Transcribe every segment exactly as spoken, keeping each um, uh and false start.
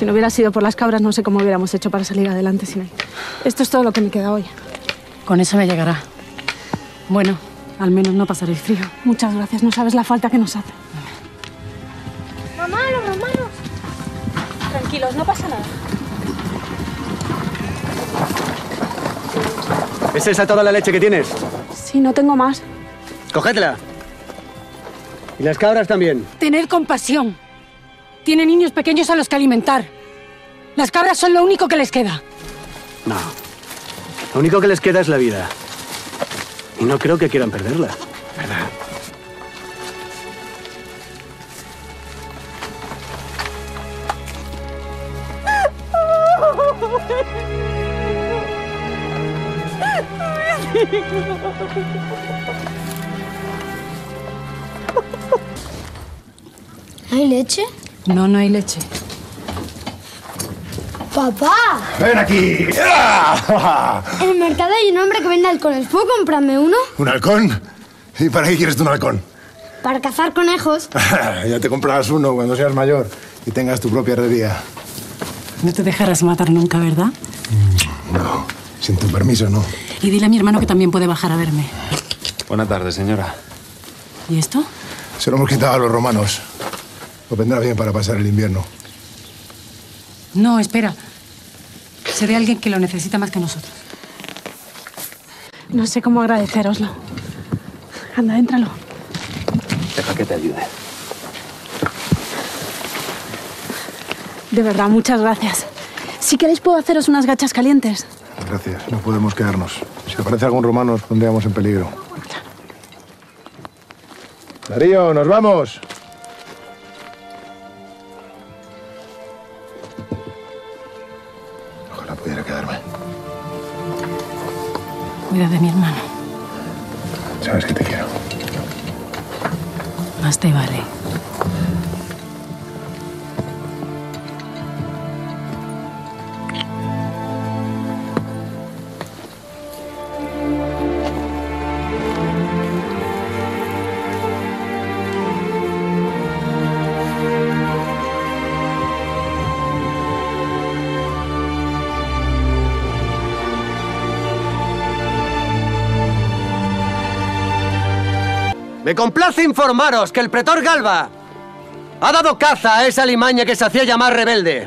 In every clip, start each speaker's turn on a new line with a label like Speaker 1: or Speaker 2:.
Speaker 1: Si no hubiera sido por las cabras, no sé cómo hubiéramos hecho para salir adelante sin él. Esto es todo lo que me queda hoy.
Speaker 2: Con eso me llegará. Bueno, al menos no pasaréis frío.
Speaker 1: Muchas gracias, no sabes la falta que nos hace.
Speaker 3: ¡Mamá, los romanos!
Speaker 1: Tranquilos, no pasa nada.
Speaker 4: ¿Es esa toda la leche que tienes?
Speaker 1: Sí, no tengo más.
Speaker 4: Cogedla. Y las cabras también.
Speaker 2: Tener compasión. Tiene niños pequeños a los que alimentar. Las cabras son lo único que les queda.
Speaker 4: No. Lo único que les queda es la vida. Y no creo que quieran perderla, ¿verdad?
Speaker 3: ¿Hay leche?
Speaker 2: No, no hay leche.
Speaker 3: ¡Papá!
Speaker 5: ¡Ven aquí! ¡Ah!
Speaker 3: En el mercado hay un hombre que vende halcones. ¿Puedo comprarme uno?
Speaker 5: ¿Un halcón? ¿Y para qué quieres tú un halcón?
Speaker 3: Para cazar conejos.
Speaker 5: Ya te comprarás uno cuando seas mayor y tengas tu propia herrería.
Speaker 2: No te dejarás matar nunca, ¿verdad?
Speaker 5: No, sin tu permiso, no.
Speaker 2: Y dile a mi hermano que también puede bajar a verme.
Speaker 6: Buenas tardes, señora.
Speaker 2: ¿Y esto?
Speaker 5: Se lo hemos quitado a los romanos. Lo vendrá bien para pasar el invierno.
Speaker 2: No, espera. Seré alguien que lo necesita más que nosotros.
Speaker 1: No sé cómo agradecéroslo. Anda, éntralo.
Speaker 6: Deja que te ayude.
Speaker 1: De verdad, muchas gracias. Si queréis puedo haceros unas gachas calientes.
Speaker 5: Gracias, no podemos quedarnos. Si aparece algún romano nos pondríamos en peligro. Darío, nos vamos. Ojalá pudiera quedarme.
Speaker 2: Cuida de mi hermano.
Speaker 5: Sabes que te quiero.
Speaker 2: Más te vale.
Speaker 4: Me complace informaros que el pretor Galba ha dado caza a esa alimaña que se hacía llamar rebelde.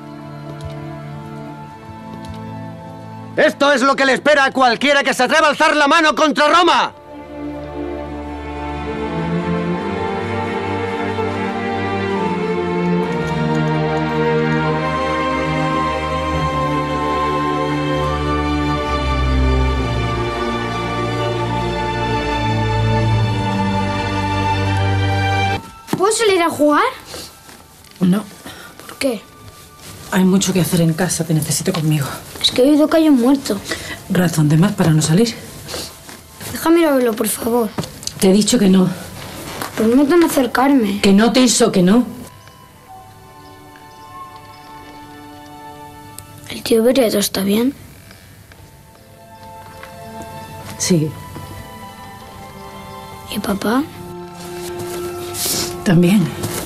Speaker 4: Esto es lo que le espera a cualquiera que se atreva a alzar la mano contra Roma.
Speaker 3: ¿Puedo salir a jugar?
Speaker 2: No.
Speaker 3: ¿Por qué?
Speaker 2: Hay mucho que hacer en casa. Te necesito conmigo.
Speaker 3: Es que he oído que hay un muerto.
Speaker 2: Razón de más para no salir.
Speaker 3: Déjame ir a verlo, por favor.
Speaker 2: Te he dicho que no.
Speaker 3: Prometo no acercarme.
Speaker 2: Que no te hizo que no.
Speaker 3: ¿El tío Beredo está bien?
Speaker 2: Sí.
Speaker 3: ¿Y papá?
Speaker 2: También.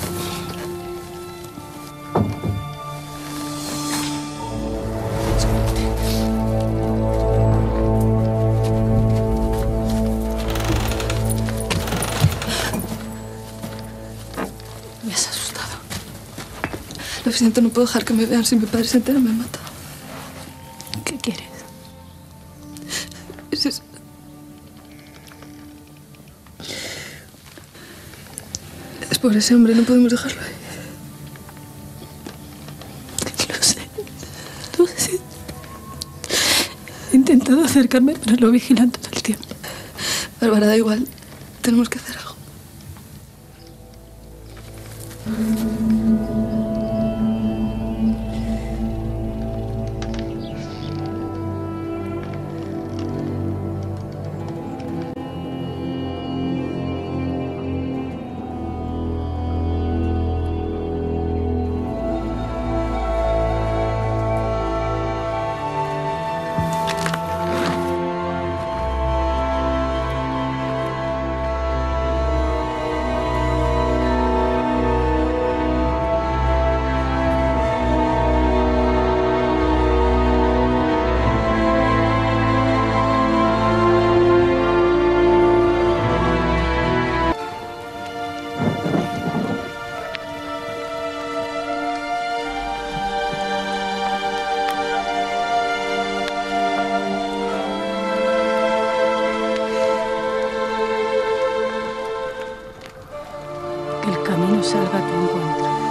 Speaker 7: Me has asustado. Lo siento, no puedo dejar que me vean. Si mi padre se entera, me mata.
Speaker 2: ¿Qué quieres?
Speaker 7: Es eso. Es por ese hombre, no podemos dejarlo ahí.
Speaker 2: Lo sé. Lo sé. He intentado acercarme, pero lo vigilan todo el tiempo.
Speaker 7: Bárbara, da igual. Tenemos que hacer algo.
Speaker 1: salga a tu encuentro.